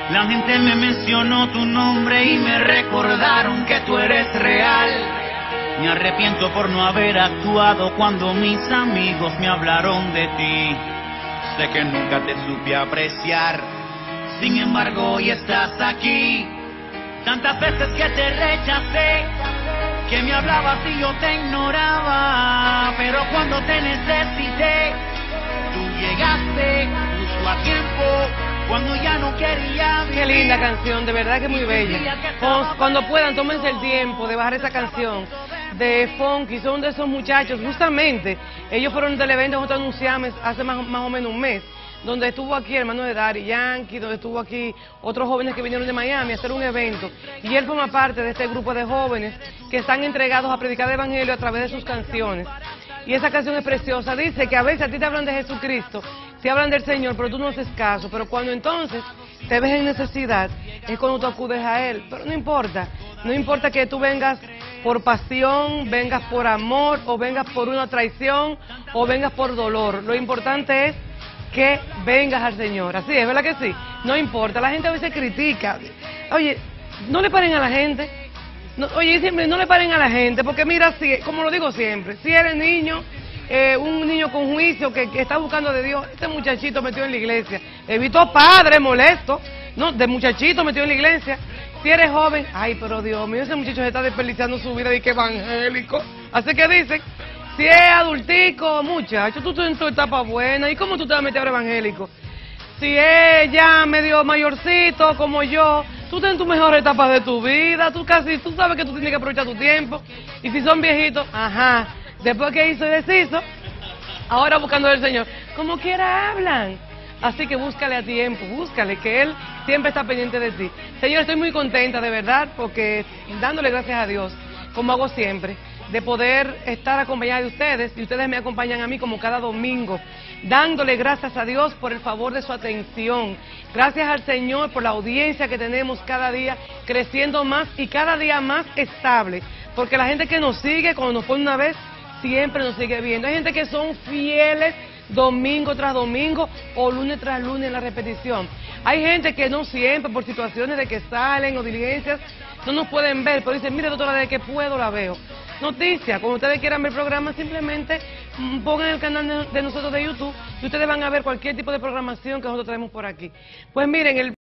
La gente me mencionó tu nombre y me recordaron que tú eres real. Me arrepiento por no haber actuado cuando mis amigos me hablaron de ti. Sé que nunca te supe apreciar, sin embargo hoy estás aquí. Tantas veces que te rechacé, que me hablabas y yo te ignoraba, pero cuando te necesité, tú llegaste justo a tiempo, cuando ya no quería vivir. Qué linda canción, de verdad que muy bella. Cuando puedan, tómense el tiempo de bajar esa canción de Funky. Son de esos muchachos, justamente, ellos fueron del evento que nosotros anunciamos hace más o menos un mes, donde estuvo aquí el hermano de Daddy Yankee, donde estuvo aquí otros jóvenes que vinieron de Miami a hacer un evento, y él forma parte de este grupo de jóvenes que están entregados a predicar el evangelio a través de sus canciones. Y esa canción es preciosa, dice que a veces a ti te hablan de Jesucristo, te hablan del Señor, pero tú no haces caso, pero cuando entonces te ves en necesidad, es cuando tú acudes a Él. Pero no importa que tú vengas por pasión, vengas por amor, o vengas por una traición, o vengas por dolor. Lo importante es que vengas al Señor. Así es, ¿verdad que sí? No importa, la gente a veces critica. Oye, no le paren a la gente. No, oye, siempre no le paren a la gente, porque mira, si, como lo digo siempre, si eres niño, un niño con juicio que está buscando de Dios, este muchachito metido en la iglesia, evitó padre molesto, ¿no? De muchachito metido en la iglesia. Si eres joven, ay, pero Dios mío, ese muchacho se está desperdiciando su vida de que evangélico. Así que dicen, si es adultico, muchacho, tú estás en tu etapa buena, ¿y cómo tú te vas a meter ahora evangélico? Si es ya medio mayorcito como yo, tú estás en tu mejor etapa de tu vida, tú sabes que tú tienes que aprovechar tu tiempo. Y si son viejitos, ajá, después que hizo y deshizo, ahora buscando al Señor, como quiera hablan. Así que búscale a tiempo, búscale, que Él siempre está pendiente de ti. Señor, estoy muy contenta de verdad, porque dándole gracias a Dios, como hago siempre, de poder estar acompañada de ustedes, y ustedes me acompañan a mí como cada domingo, dándole gracias a Dios por el favor de su atención. Gracias al Señor por la audiencia que tenemos cada día, creciendo más y cada día más estable, porque la gente que nos sigue, cuando nos pone una vez, siempre nos sigue viendo. Hay gente que son fieles domingo tras domingo o lunes tras lunes en la repetición. Hay gente que no siempre, por situaciones de que salen o diligencias, no nos pueden ver, pero dicen, mire doctora, desde que puedo la veo. Noticias, cuando ustedes quieran ver el programa, simplemente pongan el canal de nosotros de YouTube y ustedes van a ver cualquier tipo de programación que nosotros traemos por aquí. Pues miren,